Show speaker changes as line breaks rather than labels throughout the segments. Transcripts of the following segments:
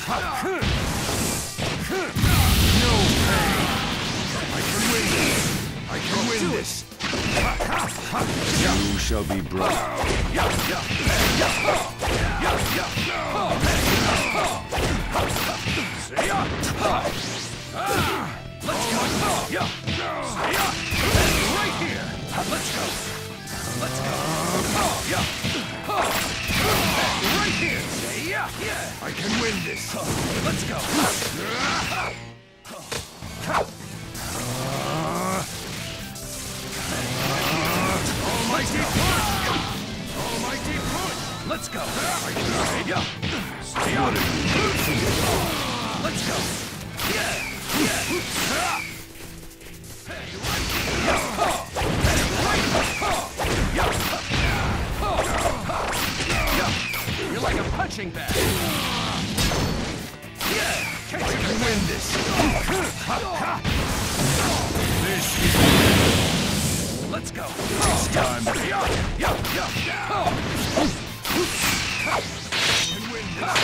No pain. I can win this. I can win this. You shall be brought. Let's go. Right here. Let's go. Let's go. Right here. I can win this. Let's go. Almighty push! Almighty push! Let's go! Let's go! You're like a punching bag. I can win this. This is... Let's go. It's time. Can win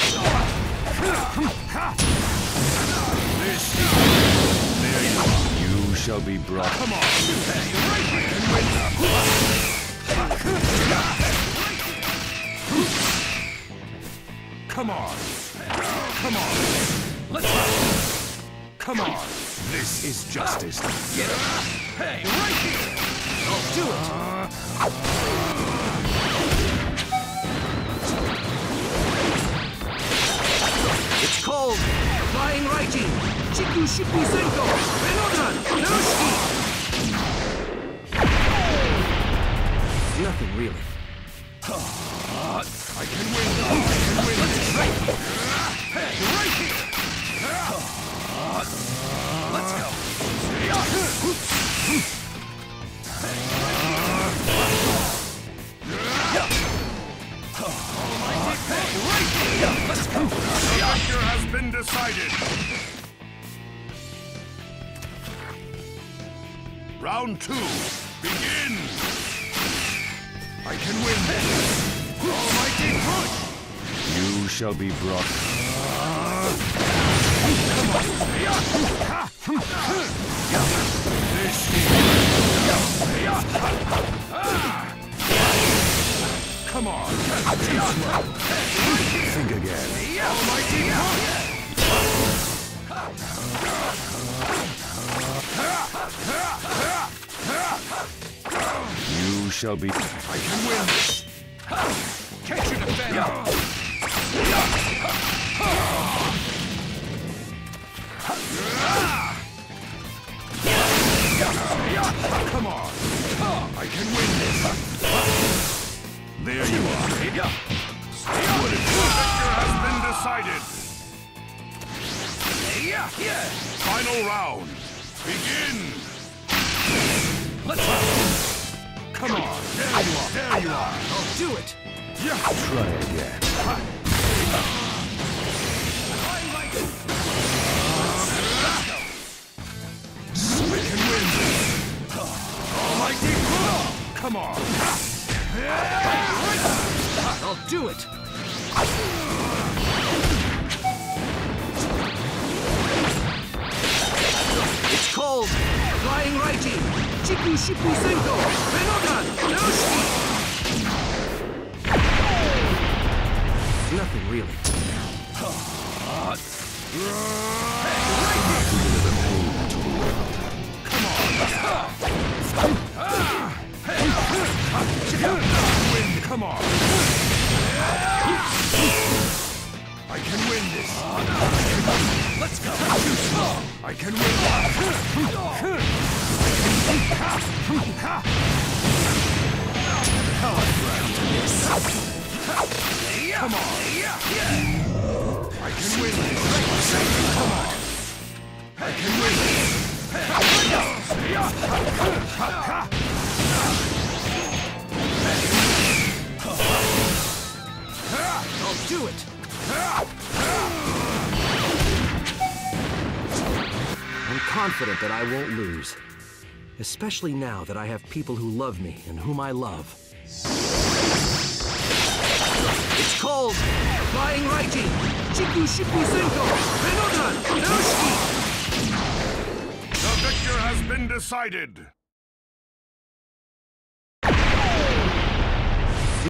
this. There you are. You shall be brought. Come on. Right here. Come on. Come on. Let's go. Come on. This is justice. Get it. Hey, right here. I'll do it! It's called Flying Raiji! Chiku Shippi Senko! Renodan! Narushiki! Nothing really. I can win! I can win! Right here! Hey, right here! Let's go! Let's go! The victor has been decided! Round 2, begin! I can win this! Almighty push! You shall be brought... Come on! Think again. Almighty You shall be... I can win this! Can't you defend? Come on! I can win this! There you are. The victor has been decided. Final round. Begin. Let's go. Come on. There you are. There you are. I'll do it. Try again. We can win this. Almighty pull. Come on. I'll do it! It's called Flying Raiji! Chiku Shippi Senko! Renodan! Narushiki! Nothing really. Come on! Come on! I can win this! Let's go! I can win Come on! I can win this! Come on! I can win this! I'll do it! I'm confident that I won't lose. Especially now that I have people who love me and whom I love. It's called Flying Raiji! Ichiku Shiku Senko! Renodan! Narushiki!
The victor has been decided.